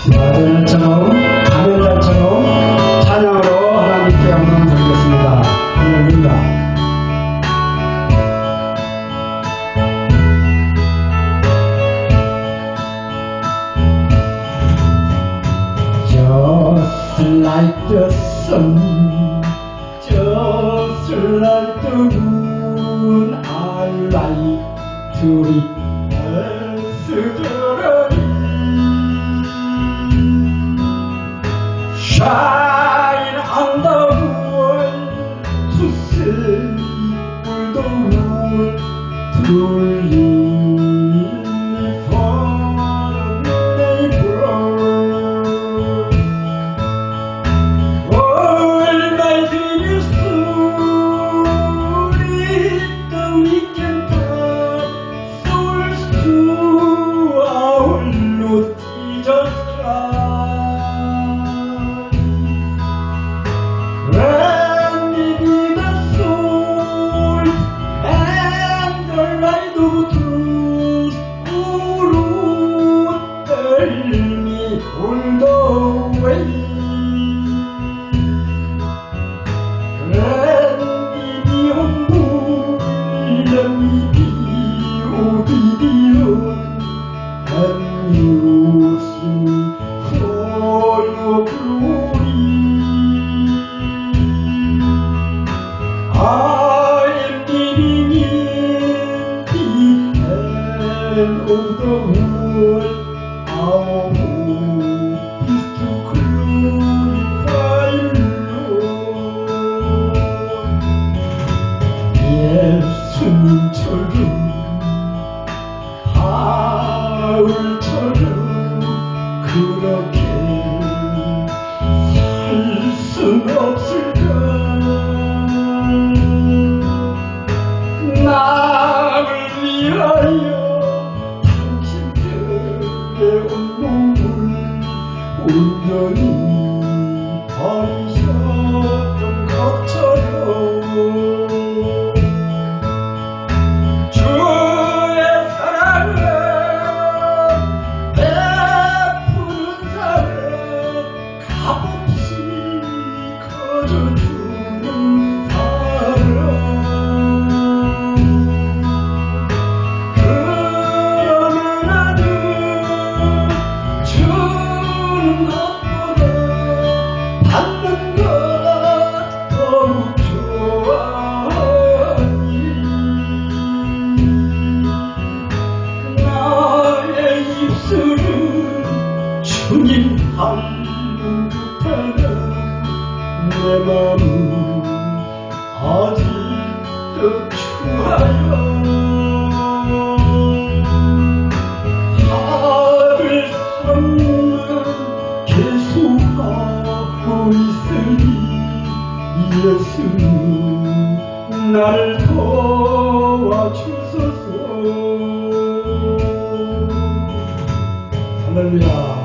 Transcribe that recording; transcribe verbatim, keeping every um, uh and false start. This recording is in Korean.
아들처럼 아들날처럼 찬양으로 하나님께 영광 드리겠습니다. 할렐루야. Just like the sun, just like the moon, I like to dance the shine on the world to save the world to live for the neighbor. All my dear soul, the weekend time souls to our Lord Jesus Christ. Of the world, our hope is to glorify Lord. 예수님처럼 바울처럼 그렇게 살 순 없을까? 나를 위하여 온전히 버리셨던 것처럼 주의 사랑을 베푸는 사랑 값없이 거저주는 사랑 그러는 아들 주는 것보다 받는 것 더욱 좋아하니 나의 입술은 주님 닮은 듯하나 내 맘은 아직도 추하여 하늘 선물 계속하고 있으니 예수님 나를 도와주소서. 할렐루야.